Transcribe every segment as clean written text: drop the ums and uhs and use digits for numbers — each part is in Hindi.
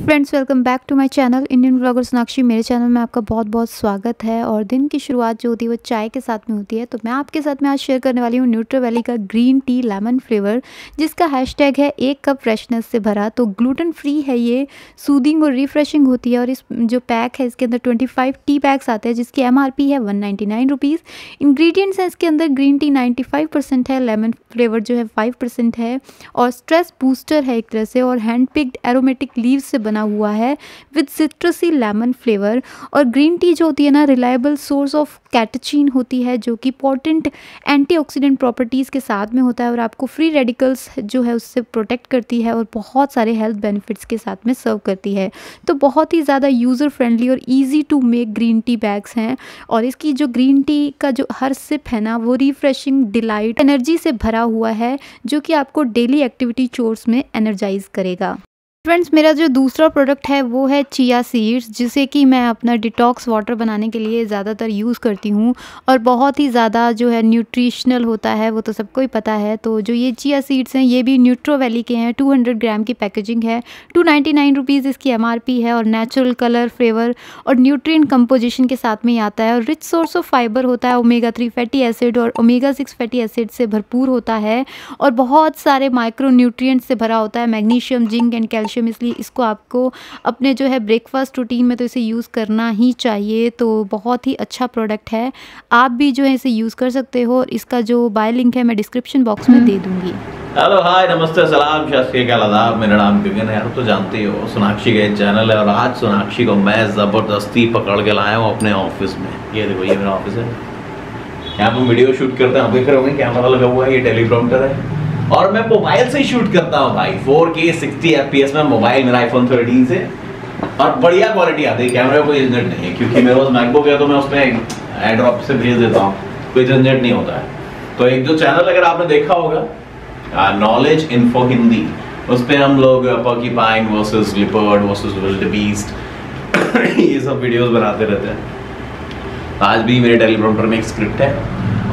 Friends, welcome back to my channel Indian vlogger Sonakshi. मेरे चैनल में आपका बहुत बहुत स्वागत है। और दिन की शुरुआत जो होती है वो चाय के साथ में होती है। तो मैं आपके साथ में आज शेयर करने वाली हूँ न्यूट्रीवैली का ग्रीन टी लेमन फ्लेवर, जिसका हैशटैग है 1 कप फ्रेशनेस से भरा। तो ग्लूटेन फ्री है, ये सूदिंग और रिफ्रेशिंग होती है। और इस जो पैक है इसके अंदर 25 टी पैक्स आते हैं, जिसकी MRP है 199 रुपीज़। इंग्रेडिएंट्स हैं इसके अंदर ग्रीन टी 95% है, लेमन फ्लेवर जो है 5% है, और स्ट्रेस बूस्टर है एक तरह से, और हैंड पिक्ड एरोमेटिक लीव्स से बना हुआ है विद सिट्रसी लेमन फ्लेवर। और ग्रीन टी जो होती है ना, रिलायबल सोर्स ऑफ कैटेचिन होती है, जो कि पोटेंट एंटीऑक्सीडेंट प्रॉपर्टीज़ के साथ में होता है और आपको फ्री रेडिकल्स जो है उससे प्रोटेक्ट करती है, और बहुत सारे हेल्थ बेनिफिट्स के साथ में सर्व करती है। तो बहुत ही ज़्यादा यूज़र फ्रेंडली और easy to make green tea bags हैं। और इसकी जो ग्रीन टी का जो हर सिप है ना, वो रिफ्रेशिंग डिलाइट एनर्जी से भरा हुआ है, जो कि आपको डेली एक्टिविटी चोर्स में एनर्जाइज करेगा। फ्रेंड्स, मेरा जो दूसरा प्रोडक्ट है वो है चिया सीड्स, जिसे कि मैं अपना डिटॉक्स वाटर बनाने के लिए ज़्यादातर यूज़ करती हूँ, और बहुत ही ज़्यादा जो है न्यूट्रिशनल होता है, वो तो सबको ही पता है। तो जो ये चिया सीड्स हैं, ये भी न्यूट्रीवैली के हैं। 200 ग्राम की पैकेजिंग है, 299 रुपीज़ इसकी MRP है। और नेचुरल कलर, फ्लेवर और न्यूट्रिएंट कंपोजिशन के साथ में ही आता है। और रिच सोर्स ऑफ फाइबर होता है, ओमेगा 3 फैटी एसिड और ओमेगा 6 फैटी एसिड से भरपूर होता है, और बहुत सारे माइक्रो न्यूट्रिएंट्स से भरा होता है, मैग्नीशियम, जिंक एंड कैल्शियम। इसलिए इसको आपको अपने जो है ब्रेकफास्ट रूटीन में तो इसे यूज़ करना ही चाहिए। तो बहुत ही अच्छा प्रोडक्ट है, आप भी जो है इसे यूज़ कर सकते हो। और इसका जो बाय लिंक है मैं डिस्क्रिप्शन बॉक्स में दे दूंगी। हेलो, हाय, नमस्ते, सलाम, शास्त्रीकाल, आदाब। मेरा नाम गगन है, आप तो जानते हो सोनाक्षी का चैनल है। और आज सोनाक्षी को मैं ज़बरदस्ती पकड़ के लाया हूँ अपने ऑफिस में। ये देखो, ये मेरा ऑफिस है, यहाँ पर वीडियो शूट करते हैं। आप देख रहे होंगे कैमरा लगा हुआ है, ये टेलीप्रॉम्प्टर है, और मैं मोबाइल से ही शूट करता हूँ भाई। 4K 60 FPS में मोबाइल मेरा iPhone 13 से, और बढ़िया क्वालिटी आती है। कैमरे में कोई झंझट नहीं है, क्योंकि मेरे पास मैकबुक है, तो मैं उसमें एयरड्रॉप से भेज देता हूँ, कोई झंझट नहीं होता है। तो एक जो चैनल अगर आपने देखा होगा, नॉलेज इन्फो हिंदी, उस पर हम लोग porcupine versus leopard versus wildebeest ये सब वीडियोस बनाते रहते हैं। आज भी मेरे टेलीप्रॉम्प्टर में एक स्क्रिप्ट है,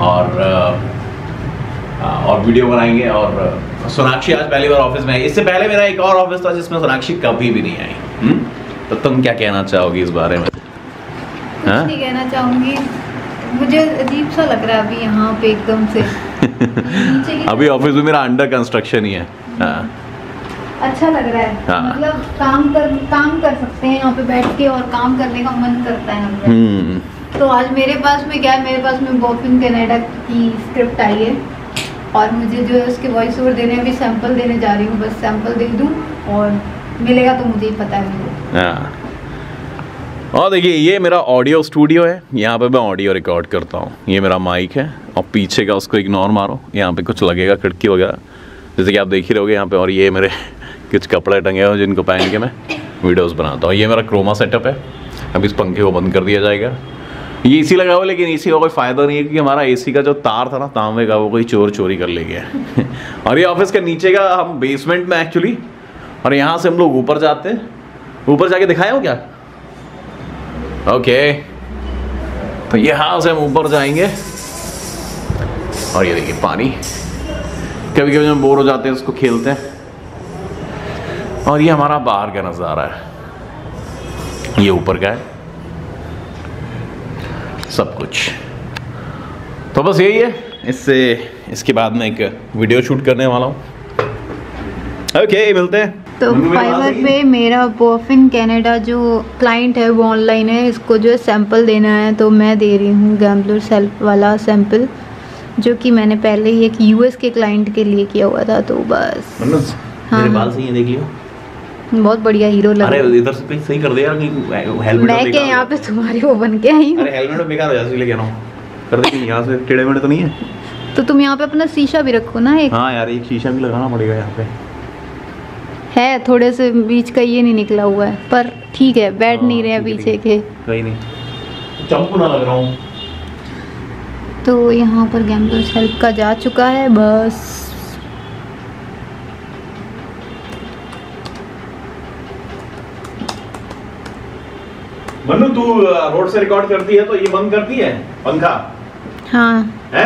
और वीडियो बनाएंगे। और सोनाक्षी आज पहली बार ऑफिस में आई। इससे पहले मेरा एक और ऑफिस था जिसमें सोनाक्षी कभी भी नहीं आई। तो तुम क्या कहना चाहोगी इस बारे में? कुछ नहीं कहना चाहूंगी, मुझे अजीब सा लग रहा है अभी यहाँ पे एकदम से अभी ऑफिस में मेरा अंडर कंस्ट्रक्शन ही है। अच्छा लग रहा है। हाँ। मतलब काम कर सकते हैं यहाँ पे बैठ के, और काम करने का मन करता है हमें। तो आज मेरे पास में क्या है, मेरे पास में बॉफिन कनाडा की स्क्रिप्ट आई है, और मुझे जो है उसके वॉइस ओवर देने, अभी सैंपल देने जा रही हूँ। बस सैंपल दे दूँ और मिलेगा तो मुझे ही पता है। और देखिए, ये मेरा ऑडियो स्टूडियो है, यहाँ पे मैं ऑडियो रिकॉर्ड करता हूँ। ये मेरा माइक है, और पीछे का उसको इग्नोर मारो, यहाँ पे कुछ लगेगा खिड़की वगैरह, जैसे कि आप देख ही रहोगे यहाँ पे। और ये मेरे कुछ कपड़े टंगे हुए जिनको पहन के मैं वीडियोज़ बनाता हूँ। ये मेरा क्रोमा सेटअप है। अब इस पंखे को बंद कर दिया जाएगा। ये AC लगा हुआ, लेकिन AC का कोई फ़ायदा नहीं है, क्योंकि हमारा AC का जो तार था ना तांबे का, वो कोई चोर चोरी कर ले गया और ये ऑफिस के नीचे का, हम बेसमेंट में एक्चुअली, और यहाँ से हम लोग ऊपर जाते हैं। ऊपर जाके दिखाए हो क्या? ओके, तो यहाँ से हम ऊपर जाएंगे, और ये देखिए पानी। कभी कभी हम बोर हो जाते हैं, उसको खेलते हैं। और ये हमारा बाहर का नज़ारा है, ये ऊपर का है सब कुछ। तो बस यही है। इसके बाद मैं एक वीडियो शूट करने वाला हूँ। ओके, मिलते हैं। तो फाइवर पे मेरा बॉफिन कनाडा जो क्लाइंट है वो ऑनलाइन है, इसको जो है सैंपल देना है। तो मैं दे रही हूँ गैम्बलर सेल्फ वाला सैंपल, जो कि मैंने पहले ही एक US के क्लाइंट के लिए किया हुआ था। तो बस मेरे बाल सही है, देख लियो। बहुत बढ़िया हीरो लग रहा है। अरे इधर से सही कर दे यार, हेलमेट मैं क्या यहाँ पे तुम्हारी वो बन के आई हूँ। अरे हेलमेट बेकार हो जाए, इसलिए कह रहा हूँ कर दे, यहाँ से टेढ़े मेढ़े तो नहीं है। तो तुम यहाँ पे अपना शीशा भी रखो ना एक। हाँ यार, एक शीशा भी लगाना पड़ेगा यहाँ पे। है थोड़े से बीच का ये नहीं निकला हुआ है, पर ठीक है, बैठ नहीं रहे पीछे के। कहीं नहीं, चंपू ना लग रहा हूँ। तो यहाँ पर गैम्बलर सेल्फ का जा चुका है बस। मनु, तू रोड से रिकॉर्ड करती है तो ये बंद करती है पंखा? हाँ है,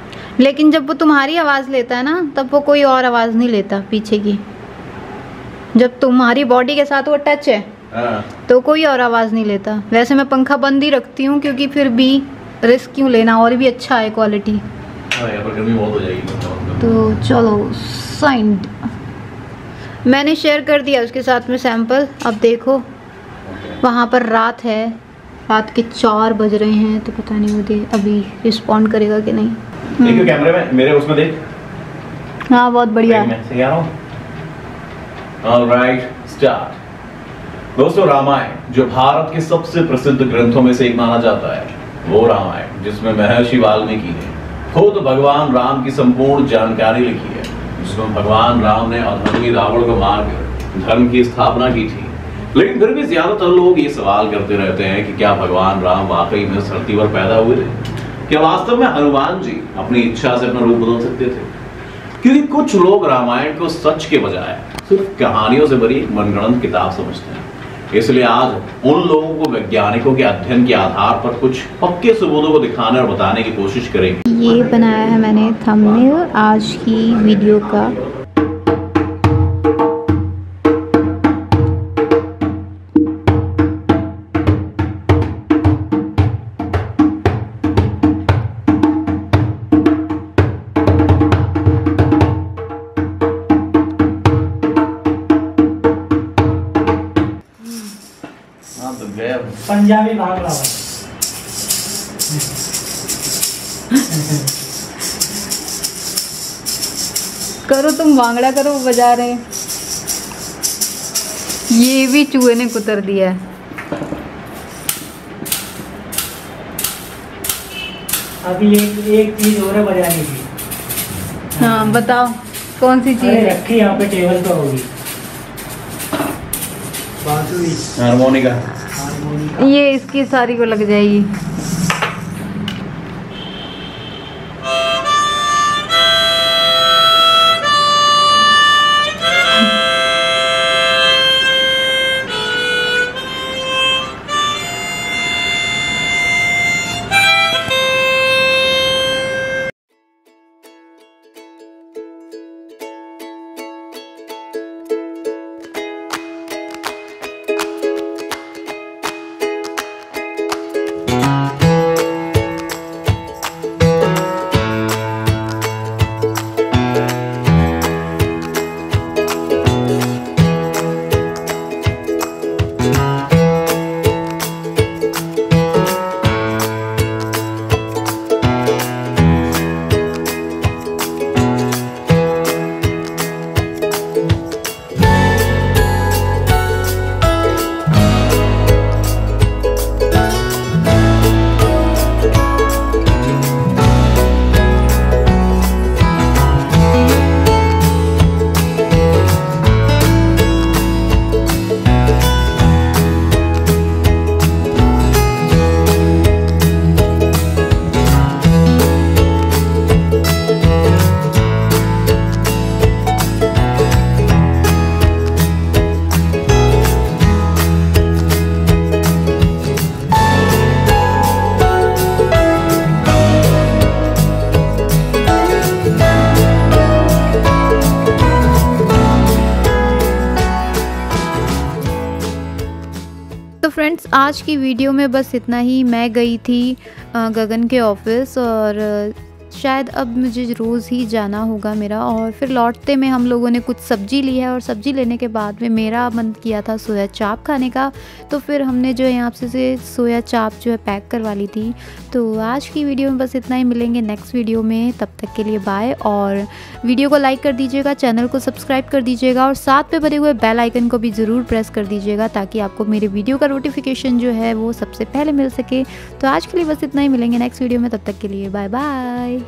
लेकिन जब वो तुम्हारी आवाज लेता है ना, तब वो कोई और आवाज नहीं लेता पीछे की। जब तुम्हारी बॉडी के साथ वो टच है तो कोई और आवाज़ नहीं लेता। वैसे मैं पंखा बंद ही रखती हूँ क्योंकि फिर भी रिस्क क्यों लेना, और भी अच्छा है क्वालिटी। गर्मी बहुत हो जाएगी। तो चलो साइंड मैंने शेयर कर दिया उसके साथ में सैंपल। अब देखो वहाँ पर रात है, रात के 4 बज रहे हैं, तो पता नहीं मुझे अभी रिस्पॉन्ड करेगा कि नहीं। देखिए कैमरे में मेरे उसमें देख। हाँ बहुत बढ़िया। सही आ रहा हूँ। Alright start. दोस्तों रामायण जो भारत के सबसे प्रसिद्ध ग्रंथों में से एक माना जाता है, वो रामायण जिसमें महर्षि वाल्मीकि ने खुद भगवान राम की संपूर्ण जानकारी लिखी है, जिसमें भगवान राम ने अधर्मी रावण को मारकर धर्म की स्थापना की थी। लेकिन फिर भी ज्यादातर लोग ये सवाल करते रहते हैं कि क्या भगवान राम वाकई में धरती पर पैदा हुए थे? क्या वास्तव में हनुमान जी अपनी इच्छा से अपना रूप बदल सकते थे? क्योंकि कुछ लोग रामायण को सच के बजाय सिर्फ कहानियों से भरी एक मनगढ़ंत किताब समझते हैं। इसलिए आज उन लोगों को वैज्ञानिकों के अध्ययन के आधार पर कुछ पक्के सबूतों को दिखाने और बताने की कोशिश करेंगे। ये बनाया है मैंने थंबनेल आज की वीडियो का। पंजाबी भांगड़ा करो तुम भांगड़ा करो, वो बजा रहे हैं। ये भी चूहे ने कुतर दिया है। अभी एक चीज और है बजाने की। हाँ बताओ कौन सी चीज रखी यहाँ पे टेबल पे होगी। बांसुरी, हारमोनिका। ये इसकी सारी को लग जाएगी। तो फ्रेंड्स आज की वीडियो में बस इतना ही। मैं गई थी गगन के ऑफिस और शायद अब मुझे रोज़ ही जाना होगा मेरा। और फिर लौटते में हम लोगों ने कुछ सब्ज़ी ली है और सब्ज़ी लेने के बाद में मेरा मन किया था सोया चाप खाने का, तो फिर हमने जो है यहाँ से सोया चाप जो है पैक करवा ली थी। तो आज की वीडियो में बस इतना ही, मिलेंगे नेक्स्ट वीडियो में, तब तक के लिए बाय। और वीडियो को लाइक कर दीजिएगा, चैनल को सब्सक्राइब कर दीजिएगा और साथ में बने हुए बेल आइकन को भी ज़रूर प्रेस कर दीजिएगा ताकि आपको मेरे वीडियो का नोटिफिकेशन जो है वो सबसे पहले मिल सके। तो आज के लिए बस इतना ही, मिलेंगे नेक्स्ट वीडियो में, तब तक के लिए बाय बाय।